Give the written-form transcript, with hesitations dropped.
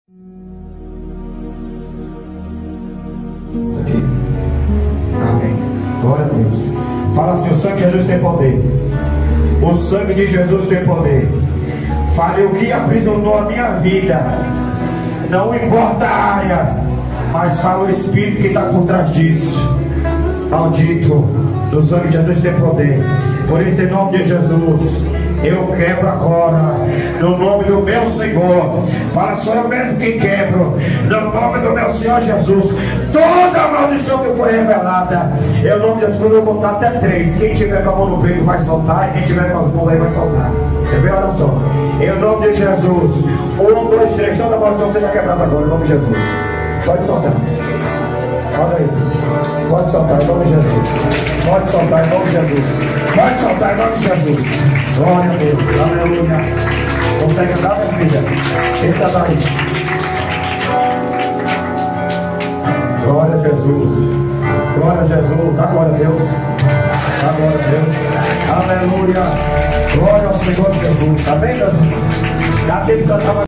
Aqui. Amém. Glória a Deus. Fala assim: o sangue de Jesus tem poder. O sangue de Jesus tem poder. Fale: o que aprisionou a minha vida, não importa a área, mas fala o Espírito que está por trás disso. Maldito, o sangue de Jesus tem poder. Por isso, em nome de Jesus, eu quebro agora, no nome do meu Senhor. Fala: sou eu mesmo que quebro, no nome do meu Senhor Jesus, toda a maldição que foi revelada. Eu, no nome de Jesus, quando eu contar até 3, quem tiver com a mão no peito vai soltar, e quem tiver com as mãos aí vai soltar. Quer ver? Olha só. Em nome de Jesus, 1, 2, 3, toda a maldição seja quebrada agora, em nome de Jesus. Pode soltar. Olha aí. Pode soltar em nome de Jesus. Pode soltar em nome de Jesus. Pode soltar em nome de Jesus. Glória a Deus. Aleluia. Consegue andar, minha filha? Eita, daí. Glória a Jesus. Glória a Jesus. Dá glória a Deus. Dá glória a Deus. Aleluia. Glória ao Senhor Jesus. Amém, Deus? Dá tempo de cantar uma